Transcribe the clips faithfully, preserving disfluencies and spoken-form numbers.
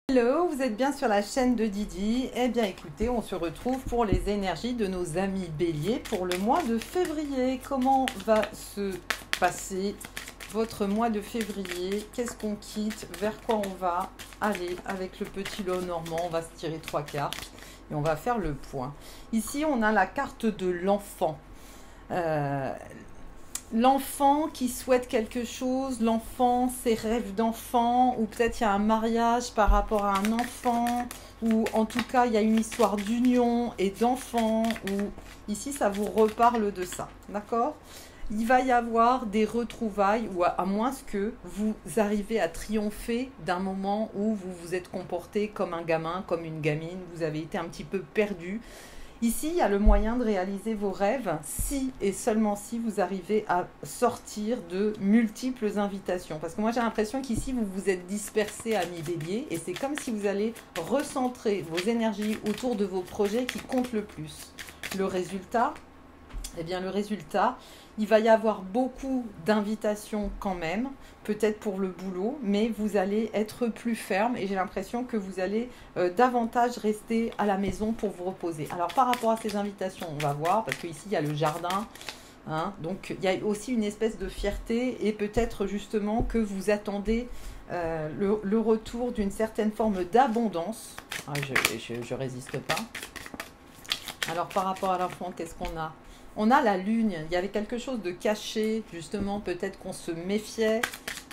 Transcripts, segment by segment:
Hello, vous êtes bien sur la chaîne de Didi. Eh bien écoutez, on se retrouve pour les énergies de nos amis béliers pour le mois de février. Comment va se passer votre mois de février? Qu'est-ce qu'on quitte? Vers quoi on va aller? Avec le petit lot normand, on va se tirer trois cartes et on va faire le point. Ici, on a la carte de l'enfant. Euh, L'enfant qui souhaite quelque chose, l'enfant, ses rêves d'enfant, ou peut-être il y a un mariage par rapport à un enfant, ou en tout cas il y a une histoire d'union et d'enfant, ou ici ça vous reparle de ça, d'accord? Il va y avoir des retrouvailles, ou à, à moins que vous arrivez à triompher d'un moment où vous vous êtes comporté comme un gamin, comme une gamine, vous avez été un petit peu perdu. Ici, il y a le moyen de réaliser vos rêves si et seulement si vous arrivez à sortir de multiples invitations. Parce que moi, j'ai l'impression qu'ici, vous vous êtes dispersé, amis bélier, et c'est comme si vous allez recentrer vos énergies autour de vos projets qui comptent le plus. Le résultat, eh bien, le résultat, il va y avoir beaucoup d'invitations quand même, peut-être pour le boulot, mais vous allez être plus ferme et j'ai l'impression que vous allez euh, davantage rester à la maison pour vous reposer. Alors par rapport à ces invitations, on va voir, parce qu'ici il y a le jardin, hein, donc il y a aussi une espèce de fierté et peut-être justement que vous attendez euh, le, le retour d'une certaine forme d'abondance. Ah, je ne résiste pas. Alors par rapport à l'enfant, qu'est-ce qu'on a? On a la lune, il y avait quelque chose de caché, justement, peut-être qu'on se méfiait.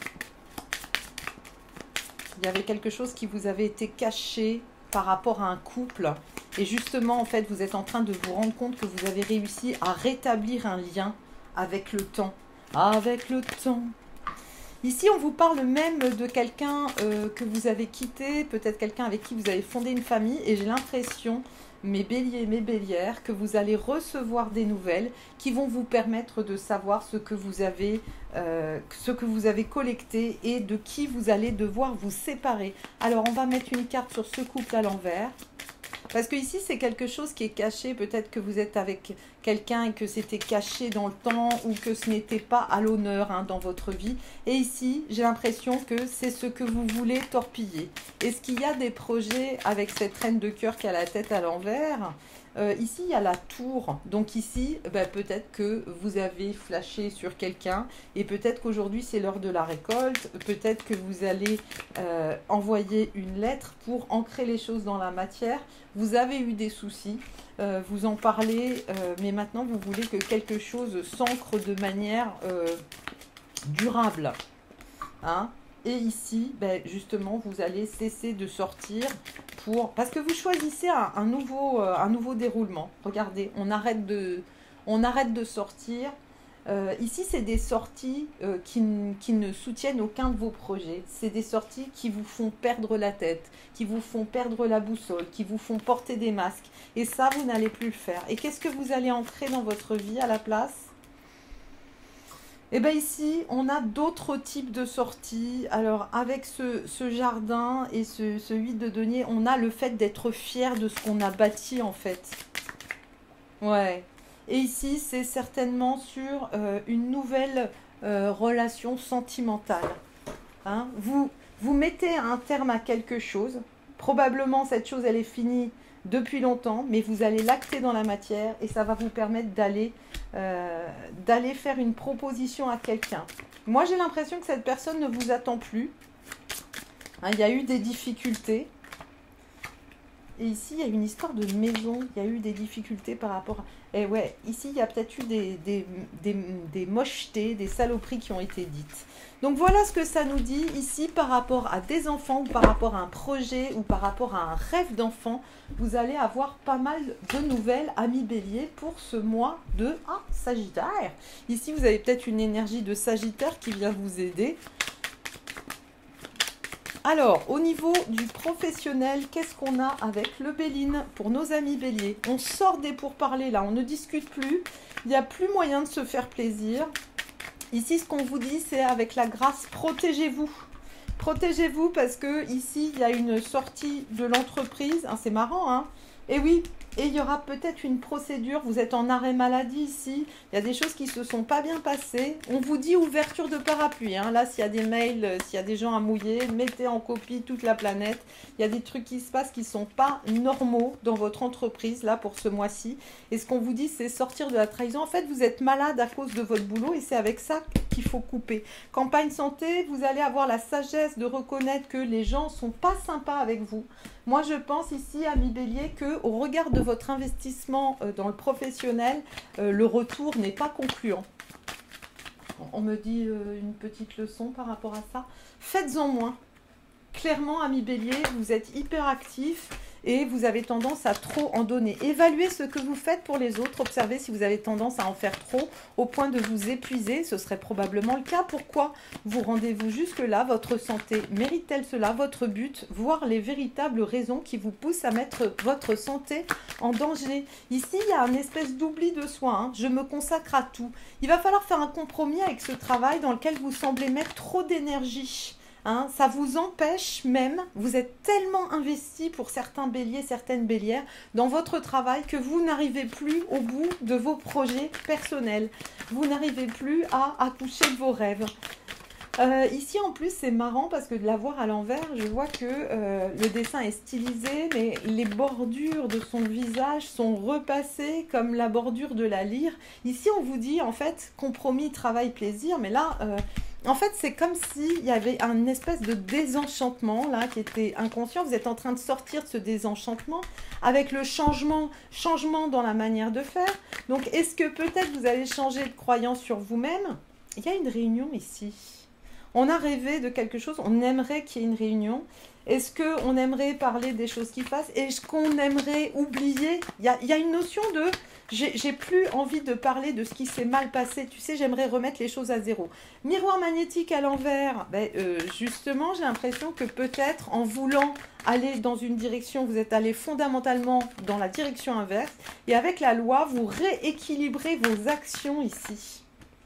Il y avait quelque chose qui vous avait été caché par rapport à un couple. Et justement, en fait, vous êtes en train de vous rendre compte que vous avez réussi à rétablir un lien avec le temps. Avec le temps. Ici, on vous parle même de quelqu'un euh, que vous avez quitté, peut-être quelqu'un avec qui vous avez fondé une famille. Et j'ai l'impression, mes béliers, mes bélières, que vous allez recevoir des nouvelles qui vont vous permettre de savoir ce que vous avez, euh, ce que vous avez collecté et de qui vous allez devoir vous séparer. Alors, on va mettre une carte sur ce couple à l'envers. Parce que ici, c'est quelque chose qui est caché. Peut-être que vous êtes avec quelqu'un et que c'était caché dans le temps ou que ce n'était pas à l'honneur hein, dans votre vie. Et ici, j'ai l'impression que c'est ce que vous voulez torpiller. Est-ce qu'il y a des projets avec cette reine de cœur qui a la tête à l'envers? Euh, ici, il y a la tour. Donc ici, ben, peut-être que vous avez flashé sur quelqu'un et peut-être qu'aujourd'hui, c'est l'heure de la récolte. Peut-être que vous allez euh, envoyer une lettre pour ancrer les choses dans la matière. Vous avez eu des soucis, euh, vous en parlez, euh, mais maintenant, vous voulez que quelque chose s'ancre de manière euh, durable. Hein? Et ici, ben justement, vous allez cesser de sortir pour... Parce que vous choisissez un, un, nouveau, euh, un nouveau déroulement. Regardez, on arrête de, on arrête de sortir. Euh, ici, c'est des sorties euh, qui, qui ne soutiennent aucun de vos projets. C'est des sorties qui vous font perdre la tête, qui vous font perdre la boussole, qui vous font porter des masques. Et ça, vous n'allez plus le faire. Et qu'est-ce que vous allez ancrer dans votre vie à la place ? Et bien ici, on a d'autres types de sorties. Alors, avec ce, ce jardin et ce, ce huit de denier, on a le fait d'être fier de ce qu'on a bâti, en fait. Ouais. Et ici, c'est certainement sur euh, une nouvelle euh, relation sentimentale. Hein? Vous, vous mettez un terme à quelque chose. Probablement, cette chose, elle est finie depuis longtemps, mais vous allez l'acter dans la matière et ça va vous permettre d'aller euh, d'aller faire une proposition à quelqu'un. Moi, j'ai l'impression que cette personne ne vous attend plus. Hein, il y a eu des difficultés. Et ici, il y a une histoire de maison. Il y a eu des difficultés par rapport... Et ouais, ici, il y a peut-être eu des, des, des, des mochetés, des saloperies qui ont été dites. Donc, voilà ce que ça nous dit ici par rapport à des enfants ou par rapport à un projet ou par rapport à un rêve d'enfant. Vous allez avoir pas mal de nouvelles, amis béliers, pour ce mois de ah, Sagittaire. Ici, vous avez peut-être une énergie de Sagittaire qui vient vous aider. Alors, au niveau du professionnel, qu'est-ce qu'on a avec le Béline pour nos amis béliers? On sort des pourparlers là, on ne discute plus. Il n'y a plus moyen de se faire plaisir. Ici, ce qu'on vous dit, c'est avec la grâce, protégez-vous. Protégez-vous parce que ici, il y a une sortie de l'entreprise. Hein, c'est marrant, hein? Et oui, et il y aura peut-être une procédure, vous êtes en arrêt maladie ici, il y a des choses qui ne se sont pas bien passées. On vous dit ouverture de parapluie, hein. Là s'il y a des mails, euh, s'il y a des gens à mouiller, mettez en copie toute la planète. Il y a des trucs qui se passent qui ne sont pas normaux dans votre entreprise, là pour ce mois-ci. Et ce qu'on vous dit, c'est sortir de la trahison. En fait, vous êtes malade à cause de votre boulot et c'est avec ça qu'il faut couper. Campagne santé, vous allez avoir la sagesse de reconnaître que les gens ne sont pas sympas avec vous. Moi, je pense ici, ami Bélier, qu'au regard de votre investissement euh, dans le professionnel, euh, le retour n'est pas concluant. On me dit euh, une petite leçon par rapport à ça. Faites-en moins. Clairement, ami Bélier, vous êtes hyper actif et vous avez tendance à trop en donner. Évaluez ce que vous faites pour les autres. Observez si vous avez tendance à en faire trop au point de vous épuiser. Ce serait probablement le cas. Pourquoi vous rendez-vous jusque-là? Votre santé mérite-t-elle cela? Votre but? Voir les véritables raisons qui vous poussent à mettre votre santé en danger. Ici, il y a une espèce d'oubli de soi. Hein. Je me consacre à tout. Il va falloir faire un compromis avec ce travail dans lequel vous semblez mettre trop d'énergie. Hein, ça vous empêche même, vous êtes tellement investi pour certains béliers, certaines bélières, dans votre travail que vous n'arrivez plus au bout de vos projets personnels. Vous n'arrivez plus à accoucher de vos rêves. Euh, ici en plus c'est marrant parce que de la voir à l'envers, je vois que euh, le dessin est stylisé, mais les bordures de son visage sont repassées comme la bordure de la lyre. Ici on vous dit en fait compromis, travail, plaisir, mais là... Euh, En fait, c'est comme s'il y avait un espèce de désenchantement là qui était inconscient. Vous êtes en train de sortir de ce désenchantement avec le changement, changement dans la manière de faire. Donc, est-ce que peut-être vous allez changer de croyance sur vous-même? Il y a une réunion ici. On a rêvé de quelque chose, on aimerait qu'il y ait une réunion. Est-ce qu'on aimerait parler des choses qui passent? Est-ce qu'on aimerait oublier? Il y a, il y a une notion de... J'ai plus envie de parler de ce qui s'est mal passé. Tu sais, j'aimerais remettre les choses à zéro. Miroir magnétique à l'envers. Ben, euh, justement, j'ai l'impression que peut-être en voulant aller dans une direction, vous êtes allé fondamentalement dans la direction inverse. Et avec la loi, vous rééquilibrez vos actions ici.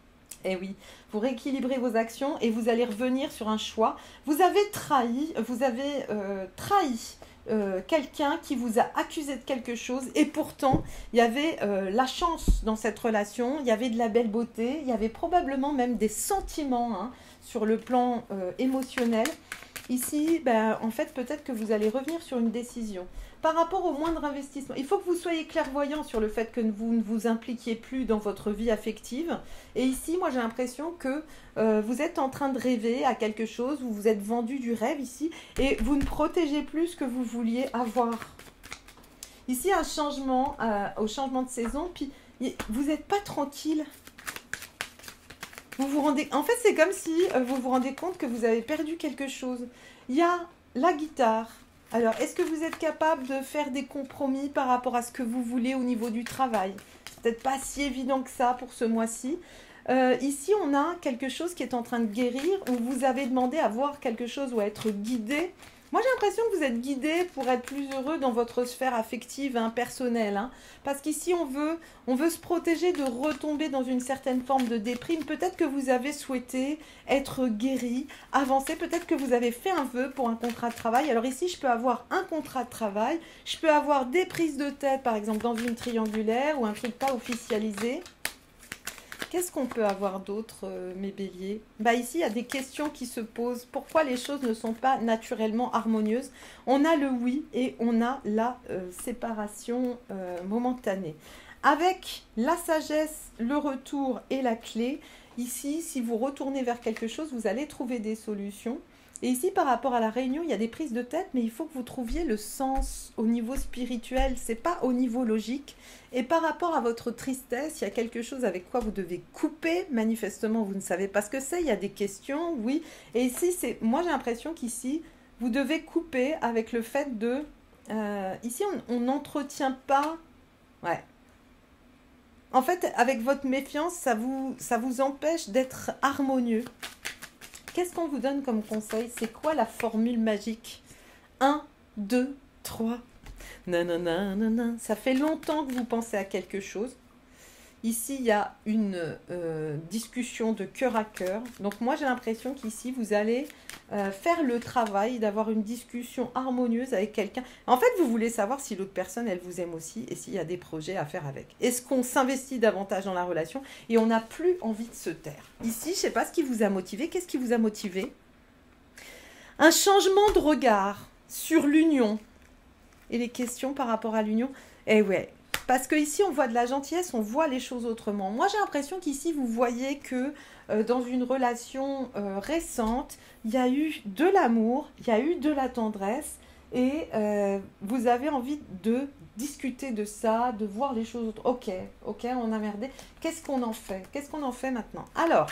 Eh oui, vous rééquilibrez vos actions et vous allez revenir sur un choix. Vous avez trahi, vous avez euh, trahi euh, quelqu'un qui vous a accusé de quelque chose et pourtant, il y avait euh, la chance dans cette relation, il y avait de la belle beauté, il y avait probablement même des sentiments hein, sur le plan euh, émotionnel. Ici, ben, en fait, peut-être que vous allez revenir sur une décision. Par rapport au moindre investissement, il faut que vous soyez clairvoyant sur le fait que vous ne vous impliquiez plus dans votre vie affective. Et ici, moi, j'ai l'impression que euh, vous êtes en train de rêver à quelque chose, vous vous êtes vendu du rêve ici, et vous ne protégez plus ce que vous vouliez avoir. Ici, un changement, euh, au changement de saison, puis vous n'êtes pas tranquille. Vous vous rendez... En fait, c'est comme si euh, vous vous rendez compte que vous avez perdu quelque chose. Il y a la guitare. Alors, est-ce que vous êtes capable de faire des compromis par rapport à ce que vous voulez au niveau du travail? C'est peut-être pas si évident que ça pour ce mois-ci. Euh, ici, on a quelque chose qui est en train de guérir, où vous avez demandé à voir quelque chose ou à être guidé. Moi, j'ai l'impression que vous êtes guidé pour être plus heureux dans votre sphère affective, hein, personnelle. Hein, parce qu'ici, on veut, on veut se protéger de retomber dans une certaine forme de déprime. Peut-être que vous avez souhaité être guéri, avancer. Peut-être que vous avez fait un vœu pour un contrat de travail. Alors ici, je peux avoir un contrat de travail. Je peux avoir des prises de tête, par exemple, dans une triangulaire ou un truc pas officialisé. Qu'est-ce qu'on peut avoir d'autre, euh, mes béliers? Bah ici, il y a des questions qui se posent. Pourquoi les choses ne sont pas naturellement harmonieuses? On a le oui et on a la euh, séparation euh, momentanée. Avec la sagesse, le retour et la clé, ici, si vous retournez vers quelque chose, vous allez trouver des solutions. Et ici, par rapport à la réunion, il y a des prises de tête, mais il faut que vous trouviez le sens au niveau spirituel, c'est pas au niveau logique. Et par rapport à votre tristesse, il y a quelque chose avec quoi vous devez couper. Manifestement, vous ne savez pas ce que c'est, il y a des questions, oui. Et ici, c'est, moi j'ai l'impression qu'ici, vous devez couper avec le fait de... Euh, ici, on n'entretient pas... Ouais. En fait, avec votre méfiance, ça vous, ça vous empêche d'être harmonieux. Qu'est-ce qu'on vous donne comme conseil? C'est quoi la formule magique? un, deux, trois. Nanana, nanana. Ça fait longtemps que vous pensez à quelque chose. Ici, il y a une euh, discussion de cœur à cœur. Donc, moi, j'ai l'impression qu'ici, vous allez euh, faire le travail, d'avoir une discussion harmonieuse avec quelqu'un. En fait, vous voulez savoir si l'autre personne, elle vous aime aussi et s'il y a des projets à faire avec. Est-ce qu'on s'investit davantage dans la relation et on n'a plus envie de se taire? Ici, je ne sais pas ce qui vous a motivé. Qu'est-ce qui vous a motivé? Un changement de regard sur l'union et les questions par rapport à l'union. Eh ouais, parce qu'ici, on voit de la gentillesse, on voit les choses autrement. Moi, j'ai l'impression qu'ici, vous voyez que euh, dans une relation euh, récente, il y a eu de l'amour, il y a eu de la tendresse et euh, vous avez envie de discuter de ça, de voir les choses autrement. Ok, ok, on a merdé. Qu'est-ce qu'on en fait? Qu'est-ce qu'on en fait maintenant? Alors,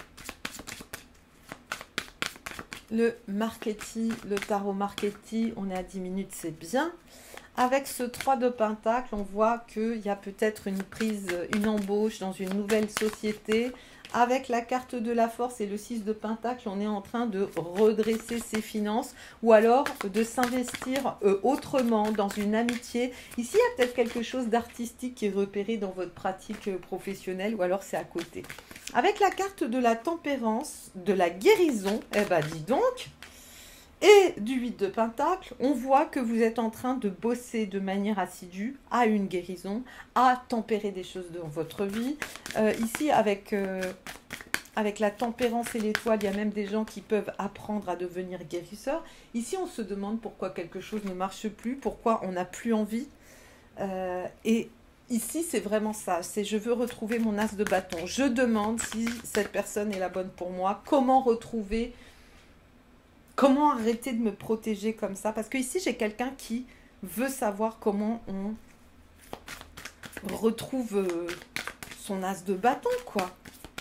le marketing, le tarot marketing, on est à dix minutes, c'est bien. Avec ce trois de pentacle, on voit qu'il y a peut-être une prise, une embauche dans une nouvelle société. Avec la carte de la force et le six de pentacle, on est en train de redresser ses finances ou alors de s'investir euh, autrement dans une amitié. Ici, il y a peut-être quelque chose d'artistique qui est repéré dans votre pratique euh, professionnelle ou alors c'est à côté. Avec la carte de la tempérance, de la guérison, eh ben dis donc, et du huit de pentacle, on voit que vous êtes en train de bosser de manière assidue à une guérison, à tempérer des choses dans votre vie. Euh, ici, avec, euh, avec la tempérance et l'étoile, il y a même des gens qui peuvent apprendre à devenir guérisseurs. Ici, on se demande pourquoi quelque chose ne marche plus, pourquoi on n'a plus envie. Euh, et ici, c'est vraiment ça, c'est je veux retrouver mon as de bâton. Je demande si cette personne est la bonne pour moi, comment retrouver... Comment arrêter de me protéger comme ça? Parce que ici, j'ai quelqu'un qui veut savoir comment on retrouve euh, son as de bâton, quoi.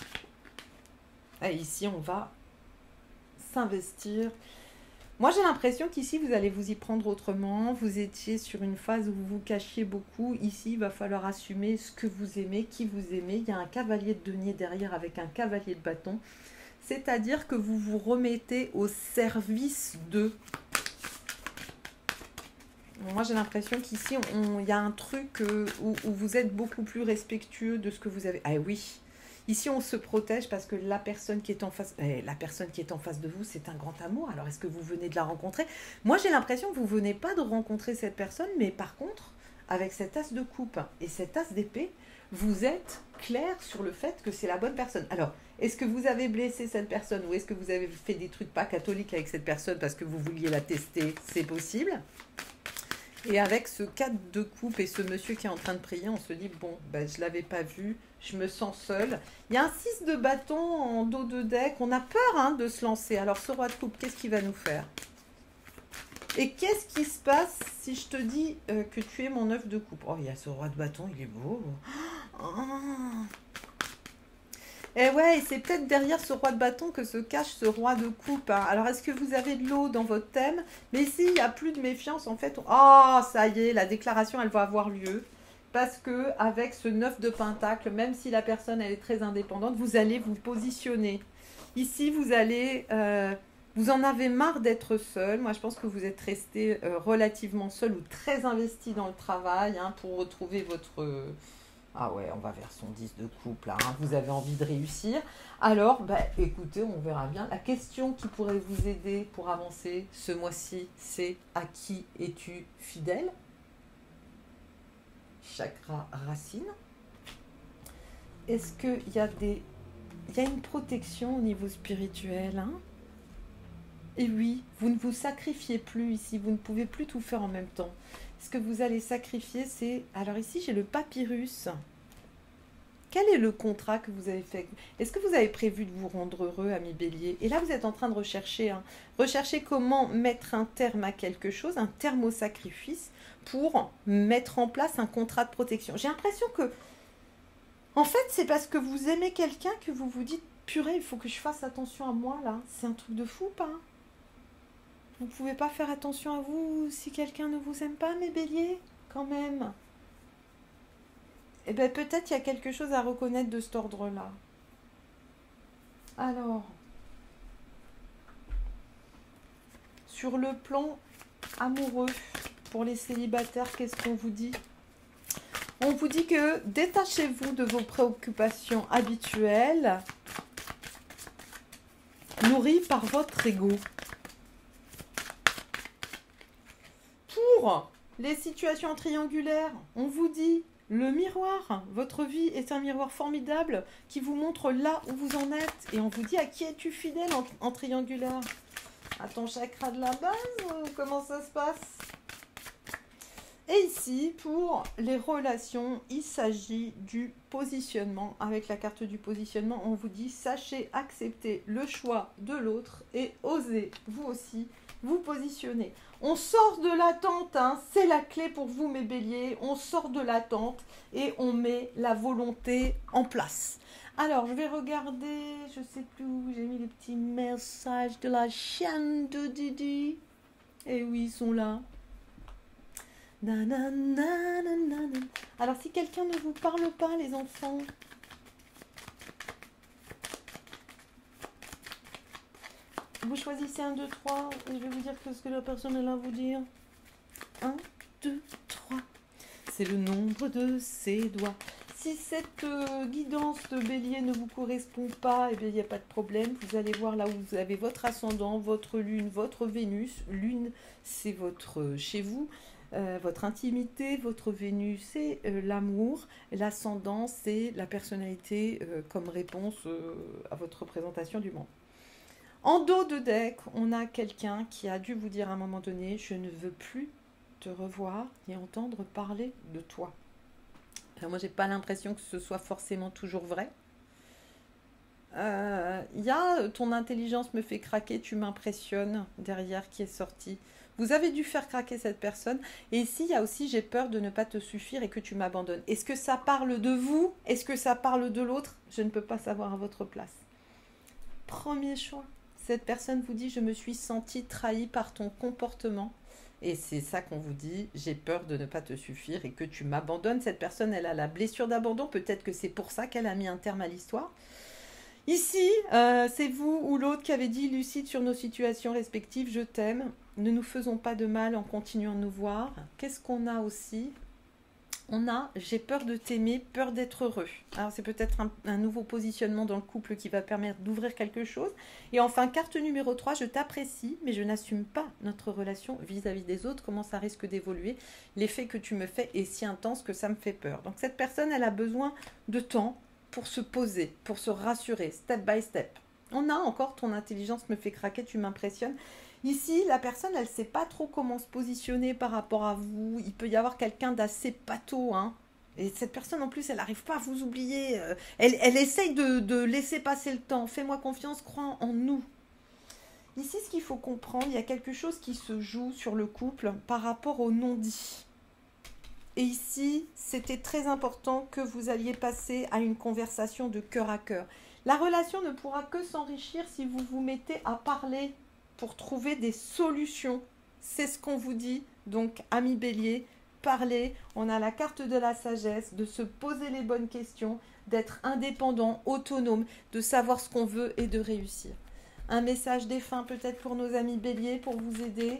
Et ici, on va s'investir. Moi, j'ai l'impression qu'ici, vous allez vous y prendre autrement. Vous étiez sur une phase où vous vous cachiez beaucoup. Ici, il va falloir assumer ce que vous aimez, qui vous aimez. Il y a un cavalier de denier derrière avec un cavalier de bâton. C'est-à-dire que vous vous remettez au service d'eux. Moi, j'ai l'impression qu'ici, il y a un truc euh, où, où vous êtes beaucoup plus respectueux de ce que vous avez. Ah oui, ici, on se protège parce que la personne qui est en face, eh, la personne qui est en face de vous, c'est un grand amour. Alors, est-ce que vous venez de la rencontrer? Moi, j'ai l'impression que vous ne venez pas de rencontrer cette personne, mais par contre, avec cet as de coupe et cet as d'épée, vous êtes clair sur le fait que c'est la bonne personne. Alors, est-ce que vous avez blessé cette personne ou est-ce que vous avez fait des trucs pas catholiques avec cette personne parce que vous vouliez la tester? C'est possible. Et avec ce quatre de coupe et ce monsieur qui est en train de prier, on se dit, bon, ben, je ne l'avais pas vu, je me sens seule. Il y a un six de bâton en dos de deck, on a peur hein, de se lancer. Alors, ce roi de coupe, qu'est-ce qu'il va nous faire? Et qu'est-ce qui se passe si je te dis euh, que tu es mon œuf de coupe? Oh, il y a ce roi de bâton, il est beau. Oh. Et ouais, c'est peut-être derrière ce roi de bâton que se cache ce roi de coupe. Hein. Alors, est-ce que vous avez de l'eau dans votre thème? Mais ici, il n'y a plus de méfiance, en fait. Oh, ça y est, la déclaration, elle va avoir lieu. Parce que avec ce neuf de pentacle, même si la personne, elle est très indépendante, vous allez vous positionner. Ici, vous allez... Euh, vous en avez marre d'être seul. Moi, je pense que vous êtes resté euh, relativement seul ou très investi dans le travail hein, pour retrouver votre... Euh... Ah ouais, on va vers son dix de coupe là. Hein. Vous avez envie de réussir. Alors, bah, écoutez, on verra bien. La question qui pourrait vous aider pour avancer ce mois-ci, c'est à qui es-tu fidèle? Chakra racine. Est-ce qu'il y a des... Il y a une protection au niveau spirituel hein? Et oui, vous ne vous sacrifiez plus ici, vous ne pouvez plus tout faire en même temps. Ce que vous allez sacrifier, c'est... Alors ici, j'ai le papyrus. Quel est le contrat que vous avez fait? Est-ce que vous avez prévu de vous rendre heureux, ami Bélier? Et là, vous êtes en train de rechercher, hein, rechercher comment mettre un terme à quelque chose, un terme au sacrifice, pour mettre en place un contrat de protection. J'ai l'impression que... En fait, c'est parce que vous aimez quelqu'un que vous vous dites, purée, il faut que je fasse attention à moi, là. C'est un truc de fou, pas hein? Vous ne pouvez pas faire attention à vous si quelqu'un ne vous aime pas, mes béliers, quand même. Eh bien, peut-être il y a quelque chose à reconnaître de cet ordre-là. Alors, sur le plan amoureux, pour les célibataires, qu'est-ce qu'on vous dit? On vous dit que détachez-vous de vos préoccupations habituelles, nourries par votre ego. Pour les situations triangulaires, on vous dit le miroir. Votre vie est un miroir formidable qui vous montre là où vous en êtes. Et on vous dit à qui es-tu fidèle en, en triangulaire? À ton chakra de la base ou comment ça se passe? Et ici, pour les relations, il s'agit du positionnement. Avec la carte du positionnement, on vous dit sachez accepter le choix de l'autre et osez vous aussi vous positionner. On sort de l'attente, hein, c'est la clé pour vous mes béliers. On sort de l'attente et on met la volonté en place. Alors, je vais regarder, je sais plus où j'ai mis les petits messages de la chaîne de Didi. Et oui, ils sont là. Nanana. Alors, si quelqu'un ne vous parle pas, les enfants, vous choisissez un, deux, trois, et je vais vous dire que ce que la personne est là vous dire. un, deux, trois. C'est le nombre de ses doigts. Si cette euh, guidance de bélier ne vous correspond pas, eh bien, il n'y a pas de problème. Vous allez voir là où vous avez votre ascendant, votre lune, votre Vénus. Lune, c'est votre chez vous. Euh, votre intimité, votre Vénus, c'est euh, l'amour. L'ascendant, c'est la personnalité euh, comme réponse euh, à votre représentation du monde. En dos de deck, on a quelqu'un qui a dû vous dire à un moment donné « Je ne veux plus te revoir et entendre parler de toi ». Alors moi, j'ai pas l'impression que ce soit forcément toujours vrai. Il euh, y a « Ton intelligence me fait craquer, tu m'impressionnes » derrière qui est sorti. Vous avez dû faire craquer cette personne. Et ici, il y a aussi « J'ai peur de ne pas te suffire et que tu m'abandonnes ». Est-ce que ça parle de vous? Est-ce que ça parle de l'autre? Je ne peux pas savoir à votre place. Premier choix. Cette personne vous dit « Je me suis sentie trahie par ton comportement ». Et c'est ça qu'on vous dit « J'ai peur de ne pas te suffire et que tu m'abandonnes ». Cette personne, elle a la blessure d'abandon. Peut-être que c'est pour ça qu'elle a mis un terme à l'histoire. Ici, euh, c'est vous ou l'autre qui avez dit « Lucide sur nos situations respectives, je t'aime. Ne nous faisons pas de mal en continuant de nous voir. » Qu'est-ce qu'on a aussi? On a « J'ai peur de t'aimer, peur d'être heureux ». Alors, c'est peut-être un, un nouveau positionnement dans le couple qui va permettre d'ouvrir quelque chose. Et enfin, carte numéro trois, « Je t'apprécie, mais je n'assume pas notre relation vis-à-vis des autres. Comment ça risque d'évoluer? L'effet que tu me fais est si intense que ça me fait peur. » Donc, cette personne, elle a besoin de temps pour se poser, pour se rassurer, step by step. On a encore « Ton intelligence me fait craquer, tu m'impressionnes ». Ici, la personne, elle ne sait pas trop comment se positionner par rapport à vous. Il peut y avoir quelqu'un d'assez pâteau, hein. Et cette personne, en plus, elle n'arrive pas à vous oublier. Elle, elle essaye de, de laisser passer le temps. Fais-moi confiance, crois en nous. Ici, ce qu'il faut comprendre, il y a quelque chose qui se joue sur le couple par rapport au non-dit. Et ici, c'était très important que vous alliez passer à une conversation de cœur à cœur. La relation ne pourra que s'enrichir si vous vous mettez à parler pour trouver des solutions. C'est ce qu'on vous dit. Donc, amis bélier, parlez. On a la carte de la sagesse, de se poser les bonnes questions, d'être indépendant, autonome, de savoir ce qu'on veut et de réussir. Un message défunt peut-être pour nos amis béliers, pour vous aider.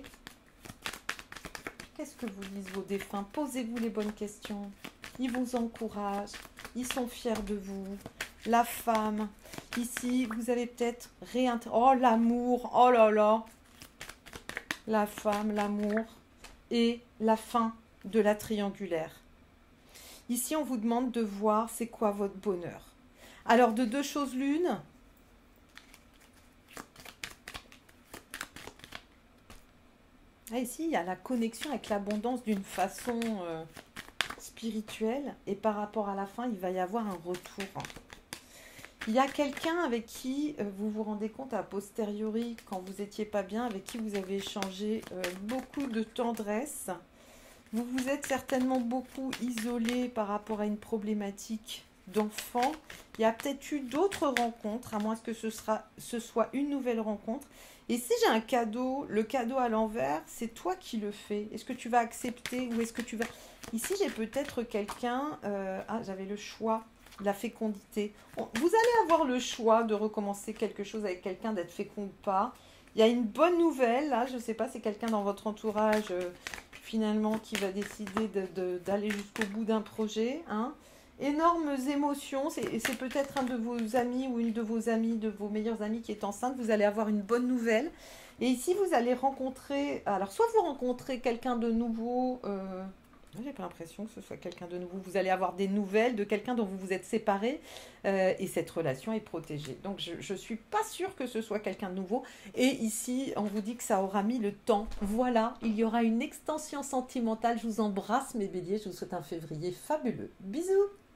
Qu'est-ce que vous disent vos défunts? Posez-vous les bonnes questions. Ils vous encouragent. Ils sont fiers de vous. La femme. Ici, vous avez peut-être réintégré. Oh, l'amour. Oh là là. La femme, l'amour. Et la fin de la triangulaire. Ici, on vous demande de voir c'est quoi votre bonheur. Alors, de deux choses l'une. Ah, ici, il y a la connexion avec l'abondance d'une façon euh, spirituelle. Et par rapport à la fin, il va y avoir un retour. Il y a quelqu'un avec qui euh, vous vous rendez compte a posteriori, quand vous n'étiez pas bien, avec qui vous avez échangé euh, beaucoup de tendresse. Vous vous êtes certainement beaucoup isolé par rapport à une problématique d'enfant. Il y a peut-être eu d'autres rencontres, à moins que ce, sera, ce soit une nouvelle rencontre. Et si j'ai un cadeau, le cadeau à l'envers, c'est toi qui le fais. Est-ce que tu vas accepter ou est-ce que tu vas... Ici, j'ai peut-être quelqu'un... Euh... Ah, j'avais le choix, la fécondité. Bon, vous allez avoir le choix de recommencer quelque chose avec quelqu'un, d'être fécond ou pas. Il y a une bonne nouvelle, là, je ne sais pas, c'est quelqu'un dans votre entourage, euh, finalement, qui va décider de, de, d'aller jusqu'au bout d'un projet, hein. Énormes émotions, c'est, c'est peut-être un de vos amis ou une de vos amies, de vos meilleurs amis qui est enceinte. Vous allez avoir une bonne nouvelle. Et ici, vous allez rencontrer, alors soit vous rencontrez quelqu'un de nouveau, euh, j'ai pas l'impression que ce soit quelqu'un de nouveau, vous allez avoir des nouvelles de quelqu'un dont vous vous êtes séparés euh, et cette relation est protégée. Donc je ne suis pas sûre que ce soit quelqu'un de nouveau. Et ici, on vous dit que ça aura mis le temps. Voilà, il y aura une extension sentimentale. Je vous embrasse mes béliers, je vous souhaite un février fabuleux. Bisous!